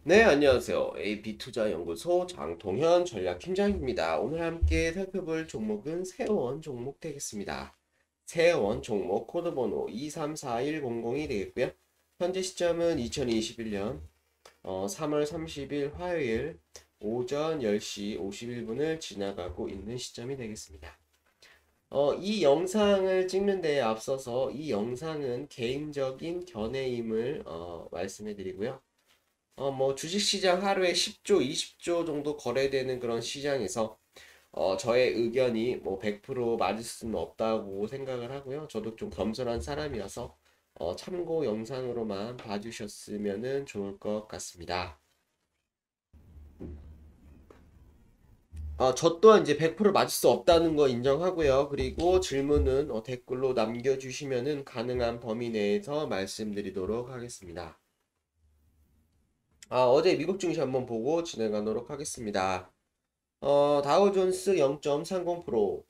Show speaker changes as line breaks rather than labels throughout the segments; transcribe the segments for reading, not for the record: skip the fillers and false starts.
네, 안녕하세요. AB투자연구소 장동현 전략팀장입니다. 오늘 함께 살펴볼 종목은 세원 종목 되겠습니다. 세원 종목 코드번호 234100이 되겠고요. 현재 시점은 2021년 3월 30일 화요일 오전 10시 51분을 지나가고 있는 시점이 되겠습니다. 이 영상을 찍는 데에 앞서서 이 영상은 개인적인 견해임을 말씀해 드리고요. 뭐 주식시장 하루에 10조, 20조 정도 거래되는 그런 시장에서 저의 의견이 뭐 100% 맞을 수는 없다고 생각을 하고요. 저도 좀 겸손한 사람이라서 참고 영상으로만 봐주셨으면 좋을 것 같습니다. 저 또한 이제 100% 맞을 수 없다는 거 인정하고요. 그리고 질문은 댓글로 남겨주시면은 가능한 범위 내에서 말씀드리도록 하겠습니다. 어제 미국 증시 한번 보고 진행하도록 하겠습니다. 다우존스 0.30%,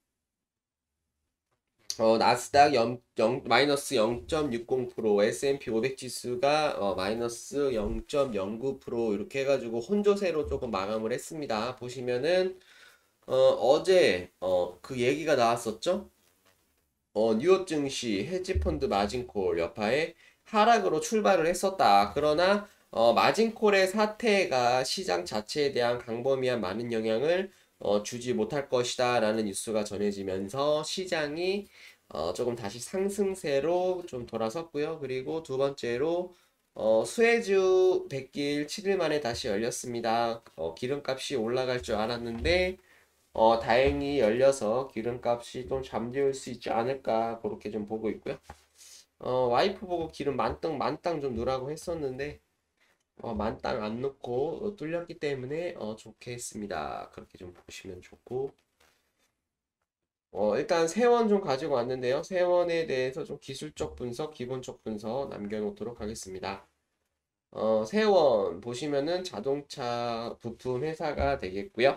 나스닥 마이너스 0.60%, S&P 500 지수가 마이너스 0.09% 이렇게 해가지고 혼조세로 조금 마감을 했습니다. 보시면은 어제 그 얘기가 나왔었죠? 뉴욕 증시 헤지펀드 마진콜 여파에 하락으로 출발을 했었다. 그러나 마진콜의 사태가 시장 자체에 대한 광범위한 많은 영향을 주지 못할 것이다 라는 뉴스가 전해지면서 시장이 조금 다시 상승세로 좀 돌아섰고요. 그리고 두 번째로 수혜주 100길 7일 만에 다시 열렸습니다. 기름값이 올라갈 줄 알았는데 다행히 열려서 기름값이 좀 잠재울 수 있지 않을까 그렇게 좀 보고 있고요. 와이프 보고 기름 만땅 좀 넣으라고 했었는데 만땅 안 넣고 뚫렸기 때문에 좋게 했습니다. 그렇게 좀 보시면 좋고 일단 세원 좀 가지고 왔는데요. 세원에 대해서 좀 기술적 분석, 기본적 분석 남겨놓도록 하겠습니다. 세원 보시면은 자동차 부품 회사가 되겠고요.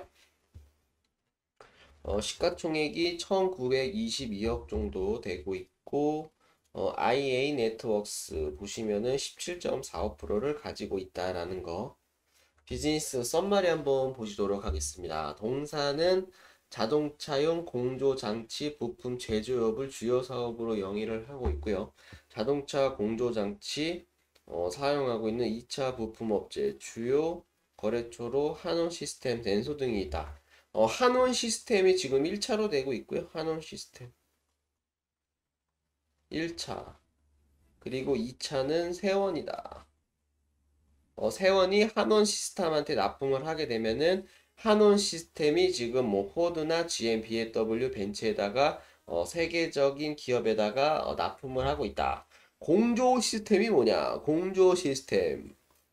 시가총액이 1922억 정도 되고 있고, IA 네트워크스 보시면은 17.45%를 가지고 있다라는 거. 비즈니스 썸마리 한번 보시도록 하겠습니다. 동사는 자동차용 공조 장치 부품 제조업을 주요 사업으로 영위를 하고 있고요. 자동차 공조 장치 사용하고 있는 2차 부품 업체 주요 거래처로 한원 시스템, 덴소 등이 있다. 한원 시스템이 지금 1차로 되고 있고요. 한원 시스템 1차. 그리고 2차는 세원이다. 세원이 한원 시스템한테 납품을 하게 되면은 한원 시스템이 지금 뭐 포드나 GM, BMW 벤츠에다가 세계적인 기업에다가 납품을 하고 있다. 공조 시스템이 뭐냐? 공조 시스템.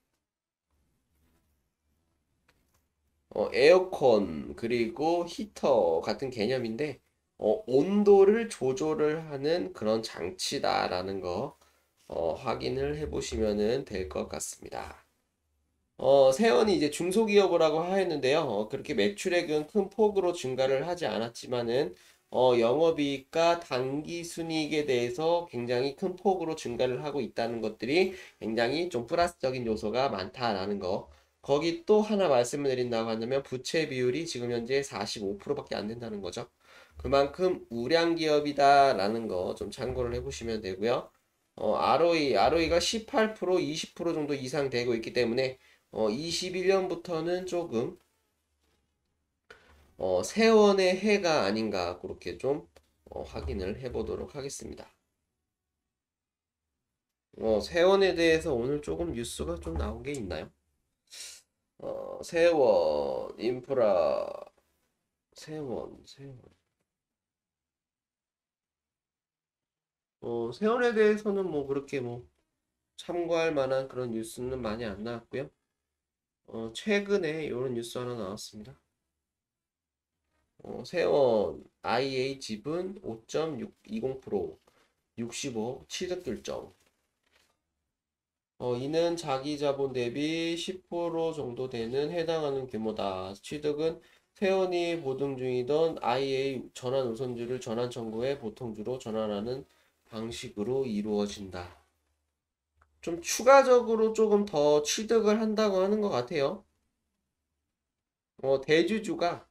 에어컨 그리고 히터 같은 개념인데 온도를 조절을 하는 그런 장치다라는 거 확인을 해보시면 될 것 같습니다. 세원이 이제 중소기업이라고 하였는데요. 그렇게 매출액은 큰 폭으로 증가를 하지 않았지만은 영업이익과 당기순이익에 대해서 굉장히 큰 폭으로 증가를 하고 있다는 것들이 굉장히 좀 플러스적인 요소가 많다라는 거. 거기 또 하나 말씀을 드린다고 한다면 부채 비율이 지금 현재 45%밖에 안 된다는 거죠. 그만큼 우량 기업이다라는 거 좀 참고를 해보시면 되고요. ROE가 18%, 20% 정도 이상 되고 있기 때문에 21년부터는 조금 세원의 해가 아닌가 그렇게 좀 확인을 해보도록 하겠습니다. 세원에 대해서 오늘 조금 뉴스가 좀 나온 게 있나요? 세원 인프라 세원 세원에 대해서는 뭐 그렇게 뭐 참고할 만한 그런 뉴스는 많이 안 나왔고요. 최근에 이런 뉴스 하나 나왔습니다. 세원 IA 지분 5.20% 65 취득 결정. 이는 자기 자본 대비 10% 정도 되는 해당하는 규모다. 취득은 세원이 보증 중이던 IA 전환 우선주를 전환 청구해 보통주로 전환하는 방식으로 이루어진다. 좀 추가적으로 조금 더 취득을 한다고 하는 것 같아요. 대주주가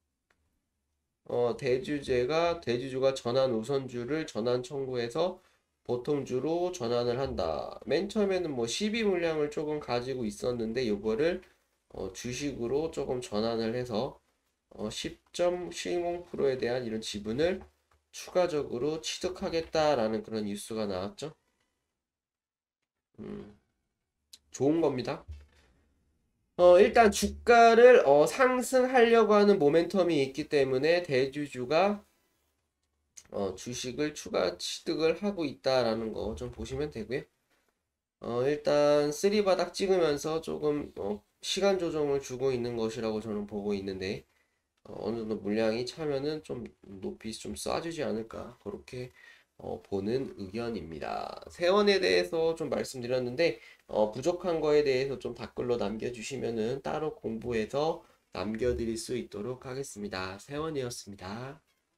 대주주가 전환 우선주를 전환 청구해서 보통주로 전환을 한다. 맨 처음에는 뭐 12 물량을 조금 가지고 있었는데 요거를 주식으로 조금 전환을 해서 10.70%에 대한 이런 지분을 추가적으로 취득하겠다라는 그런 뉴스가 나왔죠. 좋은 겁니다. 일단 주가를 상승하려고 하는 모멘텀이 있기 때문에 대주주가 주식을 추가 취득을 하고 있다라는 거 좀 보시면 되고요. 일단 쓰리바닥 찍으면서 조금 시간 조정을 주고 있는 것이라고 저는 보고 있는데 어느 정도 물량이 차면은 좀 높이 좀 쏴주지 않을까 그렇게 보는 의견입니다. 세원에 대해서 좀 말씀드렸는데 부족한 거에 대해서 좀 댓글로 남겨주시면은 따로 공부해서 남겨드릴 수 있도록 하겠습니다. 세원이었습니다.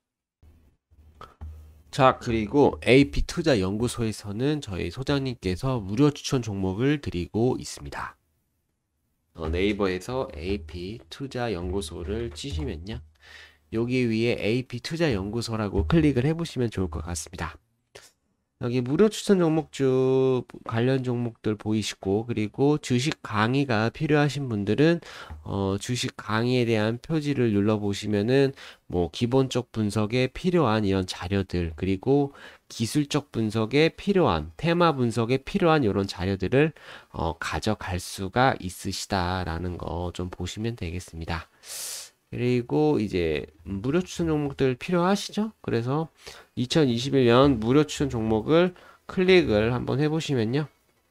자, 그리고 AP투자연구소에서는 저희 소장님께서 무료 추천 종목을 드리고 있습니다. 네이버에서 AP투자연구소를 치시면요. 여기 위에 AP투자연구소라고 클릭을 해보시면 좋을 것 같습니다. 여기 무료 추천 종목주 관련 종목들 보이시고, 그리고 주식 강의가 필요하신 분들은 주식 강의에 대한 표지를 눌러보시면은 뭐 기본적 분석에 필요한 이런 자료들, 그리고 기술적 분석에 필요한 테마 분석에 필요한 이런 자료들을 가져갈 수가 있으시다라는 거 좀 보시면 되겠습니다. 그리고 이제 무료 추천 종목들 필요하시죠? 그래서 2021년 무료 추천 종목을 클릭을 한번 해보시면요.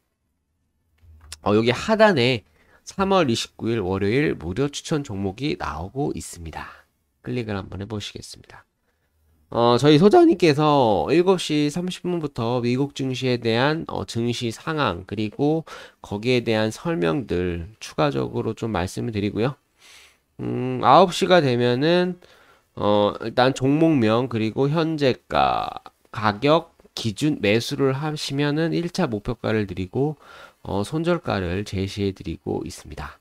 여기 하단에 3월 29일 월요일 무료 추천 종목이 나오고 있습니다. 클릭을 한번 해보시겠습니다. 저희 소장님께서 7시 30분부터 미국 증시에 대한 증시 상황 그리고 거기에 대한 설명들 추가적으로 좀 말씀을 드리고요. 9시가 되면은 일단 종목명 그리고 현재가 가격 기준 매수를 하시면은 1차 목표가를 드리고 손절가를 제시해 드리고 있습니다.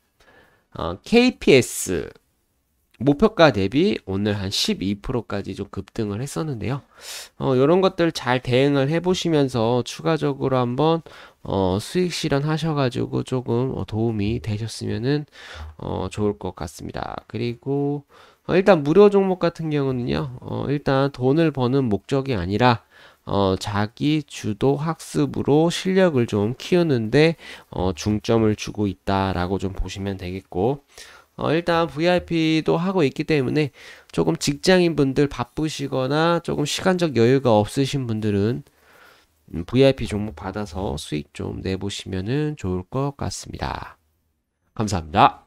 KPS 목표가 대비 오늘 한 12%까지 좀 급등을 했었는데요. 이런 것들 잘 대응을 해 보시면서 추가적으로 한번 수익 실현하셔가지고 조금 도움이 되셨으면은 좋을 것 같습니다. 그리고 일단 무료 종목 같은 경우는요, 일단 돈을 버는 목적이 아니라 자기 주도 학습으로 실력을 좀 키우는데 중점을 주고 있다라고 좀 보시면 되겠고, 일단 VIP도 하고 있기 때문에 조금 직장인 분들 바쁘시거나 조금 시간적 여유가 없으신 분들은 VIP 종목 받아서 수익 좀 내보시면은 좋을 것 같습니다. 감사합니다.